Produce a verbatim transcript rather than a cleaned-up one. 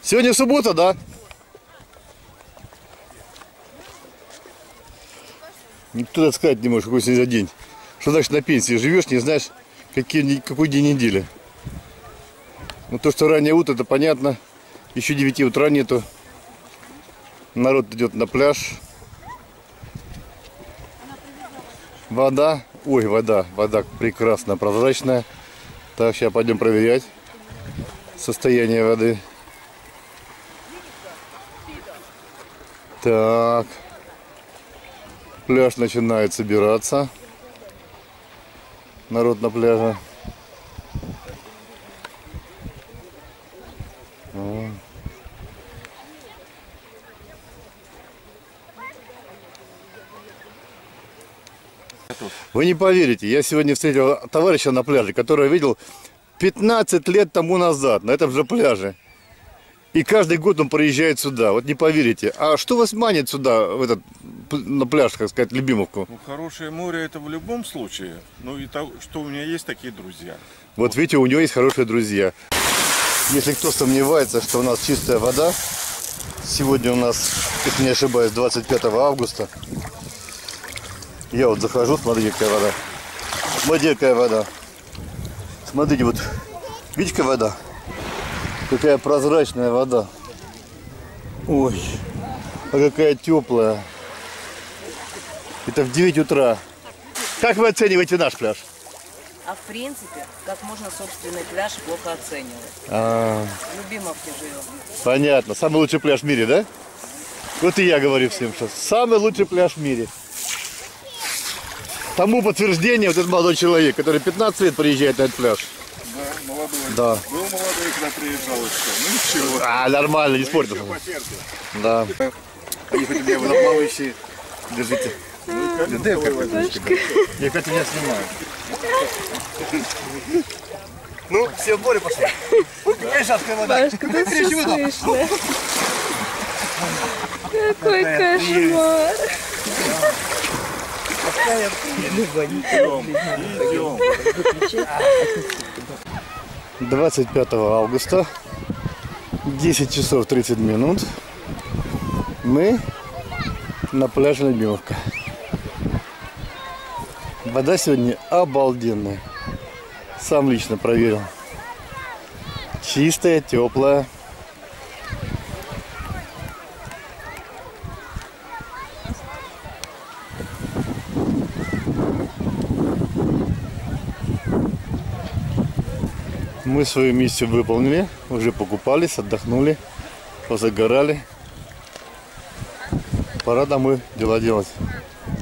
Сегодня суббота, да? Никто так сказать не может, какой сегодня день. Что значит на пенсии живешь, не знаешь, какие, какой день недели. Ну то, что раннее утро, это понятно. Еще девяти утра нету. Народ идет на пляж. Вода. Ой, вода. Вода прекрасная, прозрачная. Так, сейчас пойдем проверять состояние воды. Так. Пляж начинает собираться. Народ на пляже. Вы не поверите, я сегодня встретил товарища на пляже, который видел пятнадцать лет тому назад на этом же пляже. И каждый год он приезжает сюда. Вот не поверите. А что вас манит сюда, в этот, на пляж, так сказать, Любимовку? Ну, хорошее море это в любом случае. Ну и то, что у меня есть такие друзья. Вот видите, у него есть хорошие друзья. Если кто сомневается, что у нас чистая вода, сегодня у нас, если не ошибаюсь, двадцать пятого августа. Я вот захожу, смотрите, какая вода. Смотрите, какая вода. Смотрите, вот, видите, какая вода? Какая прозрачная вода. Ой, а какая теплая. Это в девять утра. Как вы оцениваете наш пляж? А в принципе, как можно собственный пляж плохо оценивать? А, В Любимовке живем. понятно. Самый лучший пляж в мире, да? Вот и я говорю всем, что самый лучший пляж в мире. Тому подтверждение вот этот молодой человек, который пятнадцать лет приезжает на этот пляж. Да, молодой. Да. Был молодой, когда приезжал еще. Ну ничего. А, нормально, не спорь. Да. Они хоть у меня водоплавающие. Держите. Ну, дай карточку. Я как меня снимаю. Ну, все в море пошли. Какая шаткая вода. Пашка, ты все слышно. Какой кошмар. двадцать пятого августа, десять часов тридцать минут. Мы на пляже Любимовка. Вода сегодня обалденная. Сам лично проверил. Чистая, теплая. Мы свою миссию выполнили, уже покупались, отдохнули, позагорали. Пора домой дела делать.